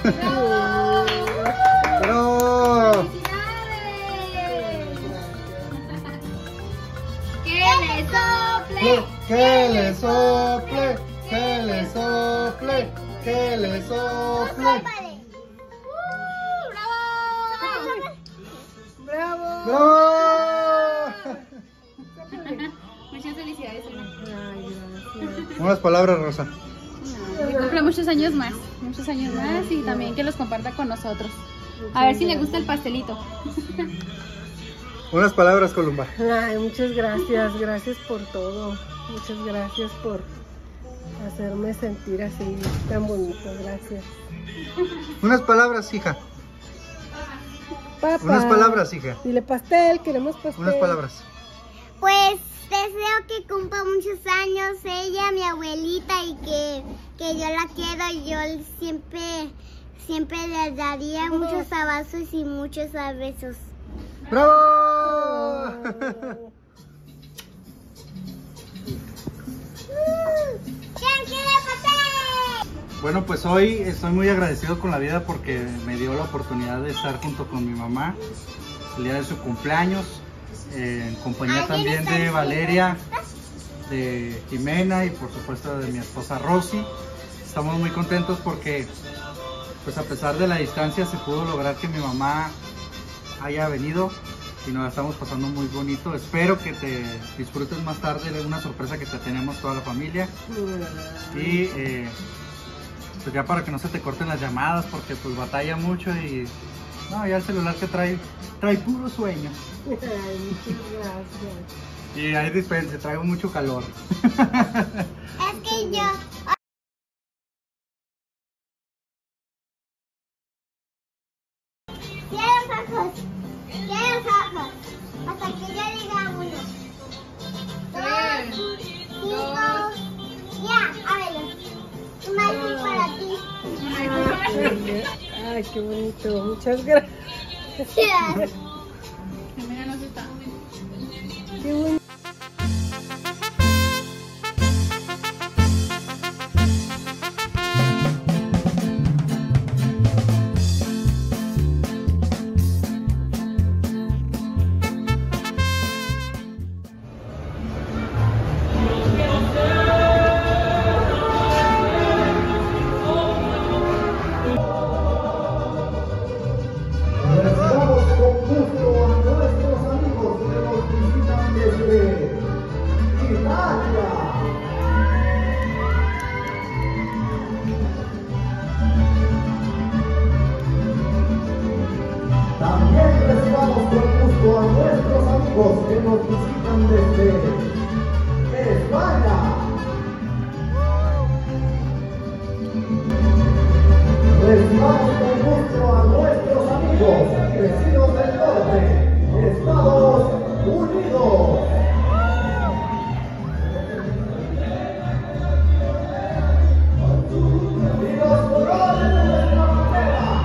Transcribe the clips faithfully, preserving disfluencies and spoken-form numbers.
¡Bravo! ¡Bravo! ¡Felicidades! ¡Que le sople! Que le sople, que le sople, que le sople. ¡Bravo! ¡Bravo! Muchas felicidades, Ana. Ay, gracias. Unas palabras, Rosa. Que cumple muchos años más, muchos años más y también que los comparta con nosotros. A ver si le gusta el pastelito. Unas palabras, Columba. Ay, muchas gracias, gracias por todo. Muchas gracias por hacerme sentir así tan bonito, gracias. Unas palabras, hija. Papá. Unas palabras, hija. Dile pastel, queremos pastel. Unas palabras. Pues deseo que cumpla muchos años ella, mi abuelita, y que, que yo la quiero y yo siempre, siempre le daría muchos abrazos y muchos besos. ¡Bravo! ¿Quién quiere pastel? Bueno, pues hoy estoy muy agradecido con la vida porque me dio la oportunidad de estar junto con mi mamá el día de su cumpleaños, eh, en compañía también de Valeria, de Jimena y por supuesto de mi esposa Rosy. Estamos muy contentos porque pues a pesar de la distancia se pudo lograr que mi mamá haya venido y nos la estamos pasando muy bonito. Espero que te disfrutes más tarde de una sorpresa que te tenemos toda la familia. Y eh, pues ya para que no se te corten las llamadas porque pues batalla mucho y no, ya el celular que trae trae puro sueño. Ay, muchas gracias. Y ahí dispense, traigo mucho calor. Es que yo... Cierra los ojos, cierra los ojos, hasta que yo diga uno, dos, cinco, ya, ábrelo. Un beso para ti. Ay, qué bonito, muchas gracias. Mira, no se está. Qué bonito. Recibamos con gusto a nuestros amigos que nos visitan desde Italia. También recibamos con gusto a nuestros amigos que nos visitan desde España. Recibamos con gusto a nuestros amigos vecinos del norte, Estados Unidos. Y los colores de nuestra bandera.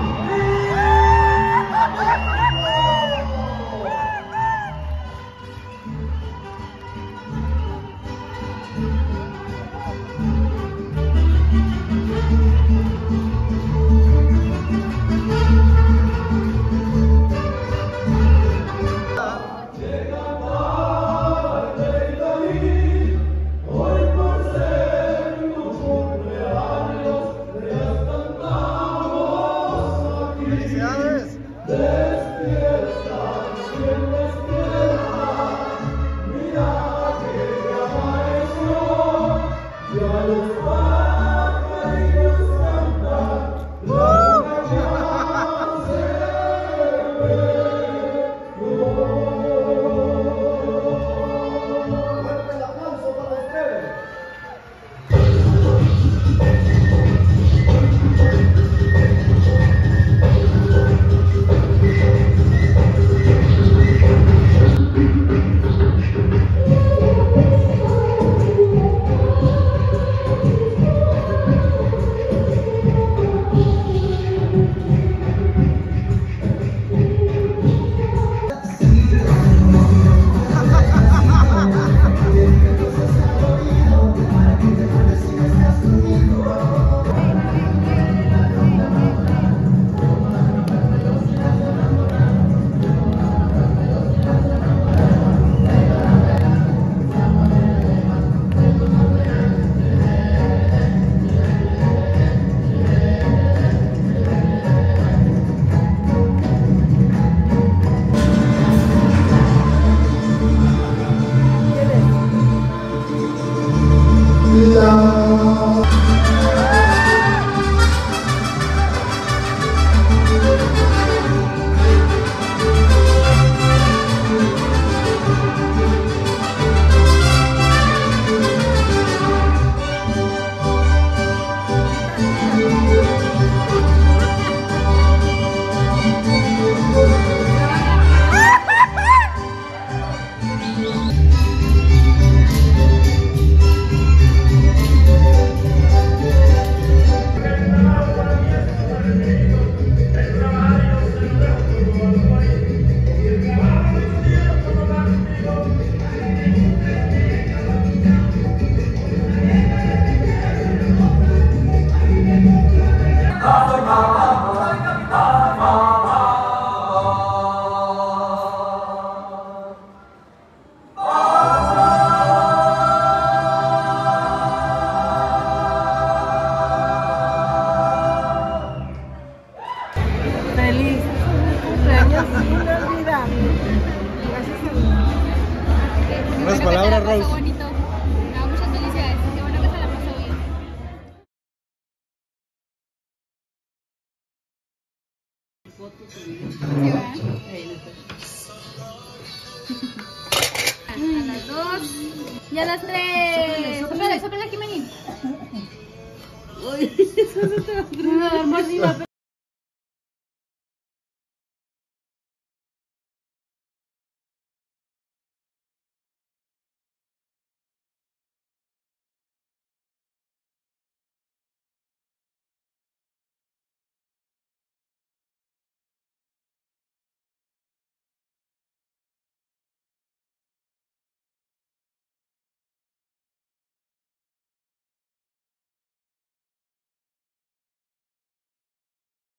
palabra, que te la pasó Rose. bonito. No, muchas felicidades. Qué bueno que se la pasó bien. ¿Sí, va? A las dos y a las tres. Sóplale, sóplale aquí, Manín. Uy, eso no te va a dar mordida,